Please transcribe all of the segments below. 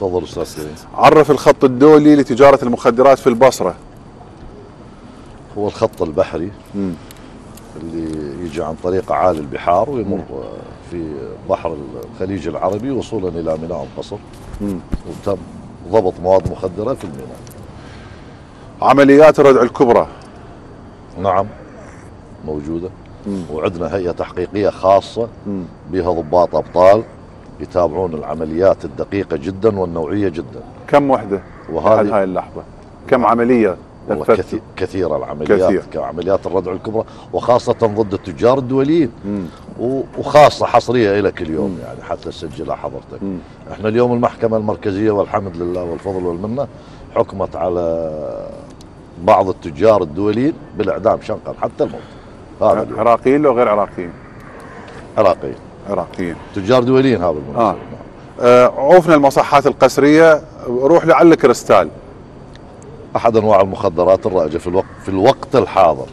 تفضل استاذ سليم. عرف الخط الدولي لتجارة المخدرات في البصرة. هو الخط البحري اللي يجي عن طريق اعالي البحار ويمر في بحر الخليج العربي وصولا الى ميناء القصر، وتم ضبط مواد مخدرة في الميناء. عمليات الردع الكبرى. نعم موجودة، وعندنا هيئة تحقيقية خاصة بها ضباط أبطال يتابعون العمليات الدقيقة جدا والنوعية جدا. كم وحدة وهذه هاي اللحظة؟ كم عملية؟ كثيرة العمليات، كعمليات الردع الكبرى، وخاصة ضد التجار الدوليين، وخاصة حصرية لك اليوم يعني حتى تسجلها حضرتك. احنا اليوم المحكمة المركزية والحمد لله والفضل والمنة حكمت على بعض التجار الدوليين بالإعدام شنقا حتى الموت. عراقيين لو غير عراقيين؟ عراقيين تجار دوليين هذا بالمناسبة. عوفنا المصحات القسرية، روح لعل كريستال. احد انواع المخدرات الرائجة في الوقت الحاضر.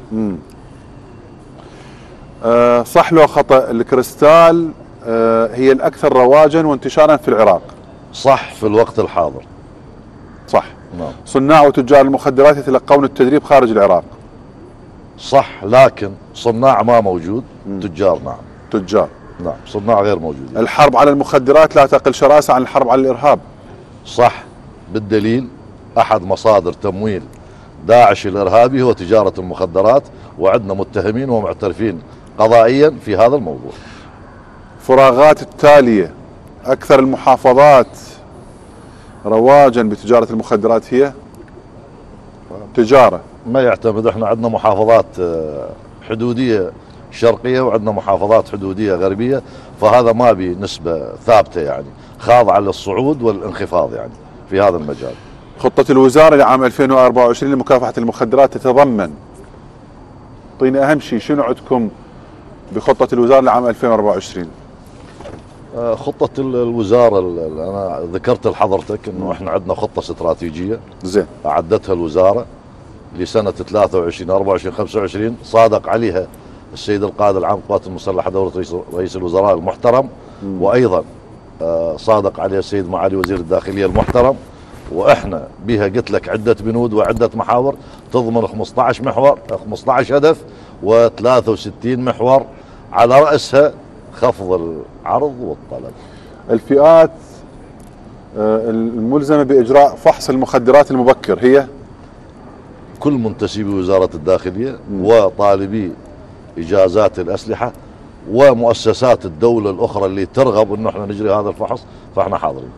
صح لو خطأ الكريستال هي الأكثر رواجا وانتشارا في العراق؟ صح في الوقت الحاضر. صح. نعم. صناع وتجار المخدرات يتلقون التدريب خارج العراق؟ صح، لكن صناع ما موجود، تجار نعم. تجار نعم، صناع غير موجودين. الحرب على المخدرات لا تقل شراسة عن الحرب على الإرهاب؟ صح، بالدليل أحد مصادر تمويل داعش الإرهابي هو تجارة المخدرات، وعندنا متهمين ومعترفين قضائيا في هذا الموضوع. فراغات التالية، أكثر المحافظات رواجا بتجارة المخدرات هي تجارة؟ ما يعتمد، احنا عندنا محافظات حدودية شرقية وعندنا محافظات حدودية غربية، فهذا ما بنسبة ثابتة يعني، خاضعة للصعود والانخفاض يعني في هذا المجال. خطة الوزارة لعام 2024 لمكافحة المخدرات تتضمن، اعطينا أهم شيء، شنو عندكم بخطة الوزارة لعام 2024؟ خطة الوزارة أنا ذكرت لحضرتك أنه إحنا عندنا خطة استراتيجية زين أعدتها الوزارة لسنة 23 24 25 صادق عليها السيد القائد العام للقوات المسلحة دولة رئيس الوزراء المحترم، وأيضا صادق عليها السيد معالي وزير الداخلية المحترم، وإحنا بها قلت لك عدة بنود وعدة محاور تضمن 15 محور 15 هدف و63 محور، على رأسها خفض العرض والطلب. الفئات الملزمة بإجراء فحص المخدرات المبكر هي كل منتسبي وزارة الداخلية وطالبي إجازات الأسلحة ومؤسسات الدولة الأخرى اللي ترغب أنه احنا نجري هذا الفحص، فاحنا حاضرين.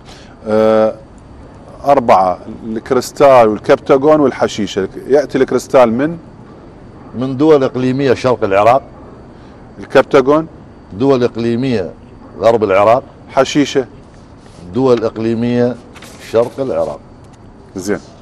4 الكريستال والكبتاغون والحشيشة. يأتي الكريستال من دول إقليمية شرق العراق، الكبتاغون دول إقليمية غرب العراق، حشيشة دول إقليمية شرق العراق. زين.